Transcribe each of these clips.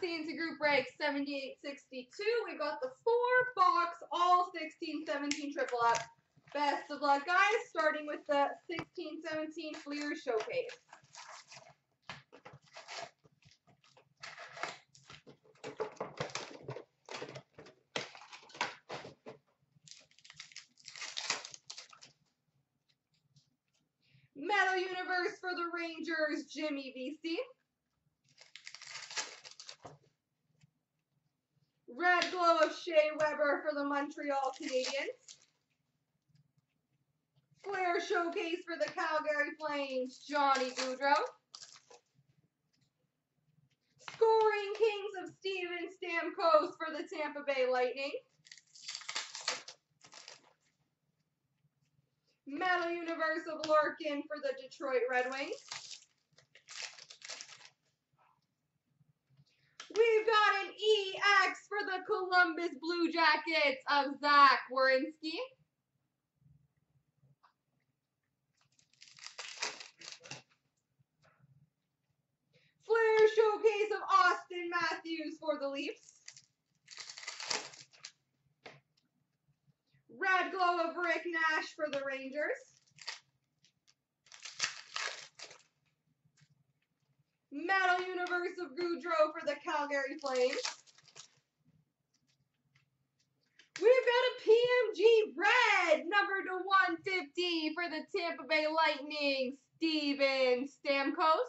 CNC Group Break 7862. We got the 4-box, all 16-17 triple up. Best of luck, guys. Starting with the 16-17 Fleer Showcase. Metal Universe for the Rangers, Jimmy VC. Red Glow of Shea Weber for the Montreal Canadiens. Flair Showcase for the Calgary Flames, Johnny Gaudreau. Scoring Kings of Steven Stamkos for the Tampa Bay Lightning. Metal Universe of Larkin for the Detroit Red Wings. We've got an EX for the Columbus Blue Jackets of Zach Werenski. Flair Showcase of Austin Matthews for the Leafs. Red Glow of Rick Nash for the Rangers. Metal Universe of Gaudreau for the Calgary Flames. We've got a PMG Red, number to 150 for the Tampa Bay Lightning, Steven Stamkos.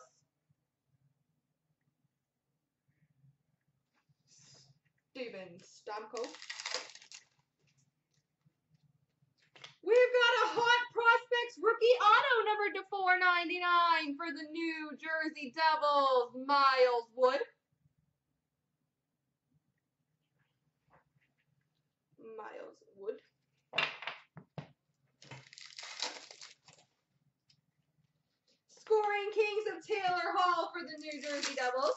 We've got a Hot Prospects rookie auto number to 499 for the New Jersey Devils, Miles Wood. Scoring Kings of Taylor Hall for the New Jersey Devils.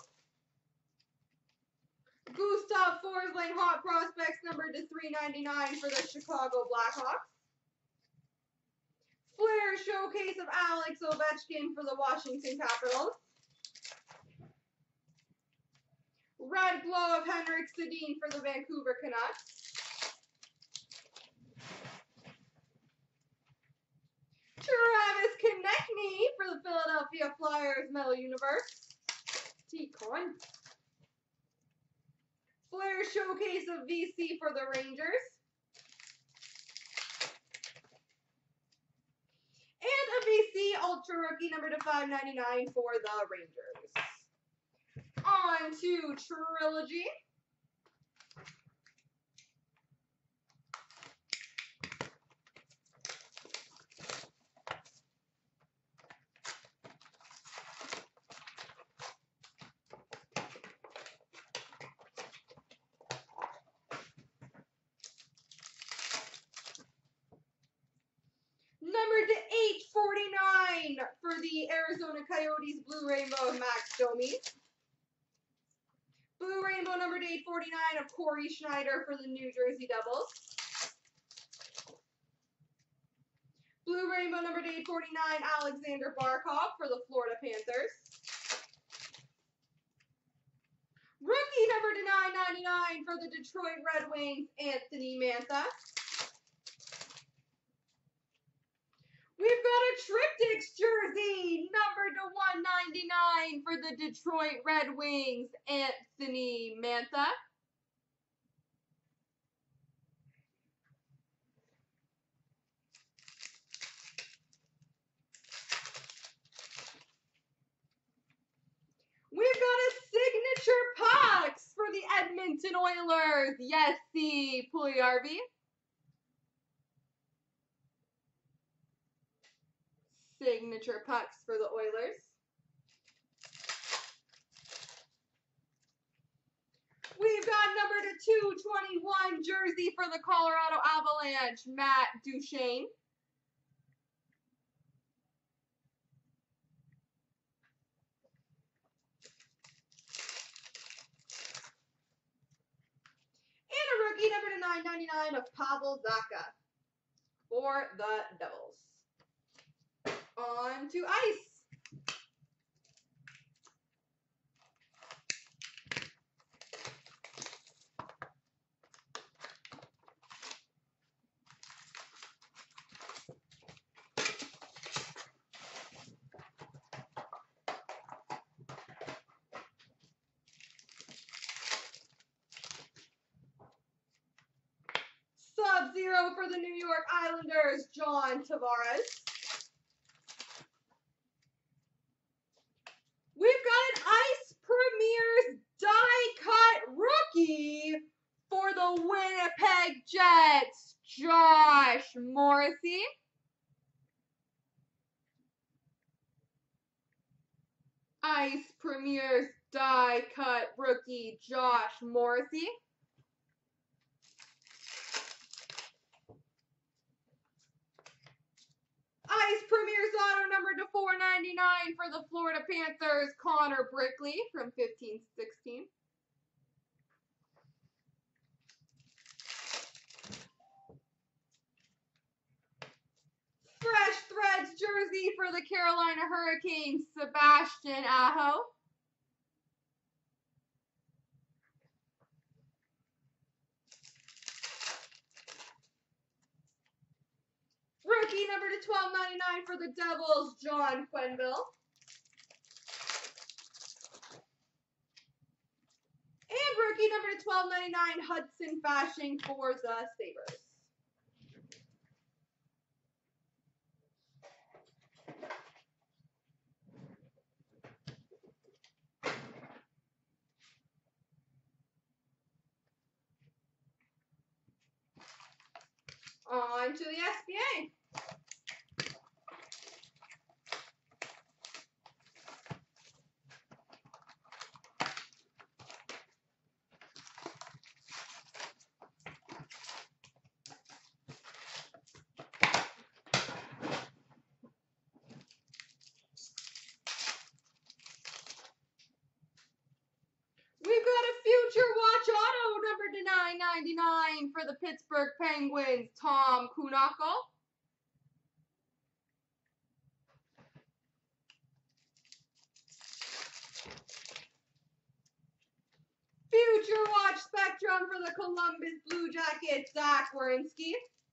Gustav Forsling Hot Prospects number to 399 for the Chicago Blackhawks. Flair Showcase of Alex Ovechkin for the Washington Capitals. Red Glow of Henrik Sedin for the Vancouver Canucks. Travis Konechny for the Philadelphia Flyers Metal Universe. T-Con. Flair Showcase of VC for the Rangers. And a VC Ultra Rookie number to 599 for the Rangers. On to Trilogy. Number to 849 for the Arizona Coyotes, Blue Rainbow of Max Domi. Blue Rainbow number to 849 of Corey Schneider for the New Jersey Devils. Blue Rainbow number to 849, Alexander Barkov for the Florida Panthers. Rookie number to 999 for the Detroit Red Wings, Anthony Mantha. We've got a Triptychs jersey, number to 199 for the Detroit Red Wings, Anthony Mantha. We've got a signature pucks for the Edmonton Oilers, Jesse Puljujarvi. Signature pucks for the Oilers. We've got number to 221 jersey for the Colorado Avalanche, Matt Duchene. And a rookie number to 999 of Pavel Zacha for the Devils. On to ice. 0 for the New York Islanders, John Tavares. We've got an Ice Premier's die-cut rookie for the Winnipeg Jets, Josh Morrissey. Ice Premier's die-cut rookie, Josh Morrissey. Ice Premier's auto number to 499 for the Florida Panthers, Connor Brickley from 15-16. Fresh Threads jersey for the Carolina Hurricanes, Sebastian Aho. Rookie number to 1299 for the Devils, John Quenneville. And rookie number to 1299, Hudson Fasching for the Sabres. On to the SBA. We've got a Future Watch auto number to 999 for the Pittsburgh Penguins, Tom Kuhnhackl. Future Watch Spectrum for the Columbus Blue Jackets, Zach Werenski.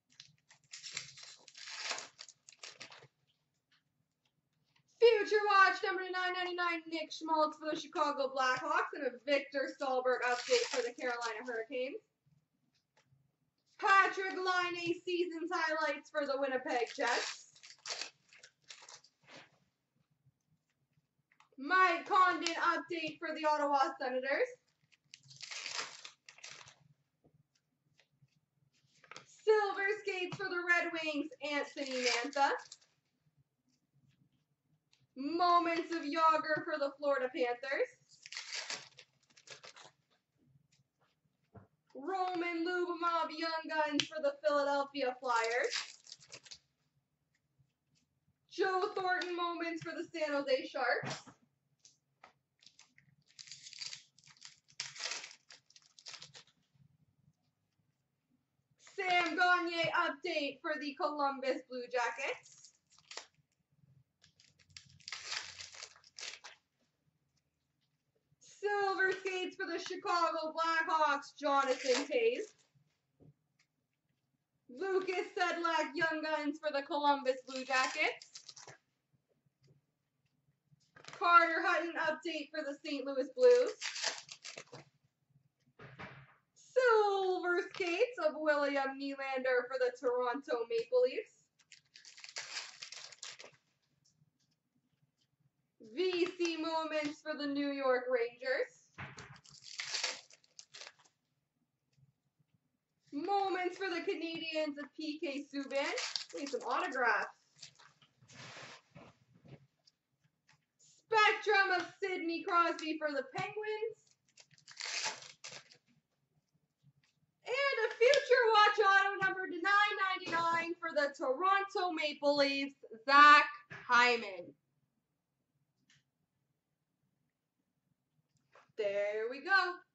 Future Watch number to 999, Nick Schmaltz for the Chicago Blackhawks, and a Victor Stahlberg update for the Carolina Hurricanes. Patrick Laine season's highlights for the Winnipeg Jets. Mike Condon update for the Ottawa Senators. Silver skates for the Red Wings, Anthony Mantha. Moments of Yager for the Florida Panthers. Roman Lyubimov Young Guns for the Philadelphia Flyers. Joe Thornton moments for the San Jose Sharks. Sam Gagner update for the Columbus Blue Jackets. Silver skates for the Chicago Blackhawks, Jonathan Toews. Lucas Sedlak Young Guns for the Columbus Blue Jackets. Carter Hutton update for the St. Louis Blues. Silver skates of William Nylander for the Toronto Maple Leafs. VC moments for the New York Rangers. Moments for the Canadiens of PK Subban. Need some autographs. Spectrum of Sidney Crosby for the Penguins. And a Future Watch auto number to 999 for the Toronto Maple Leafs, Zach Hyman. There we go.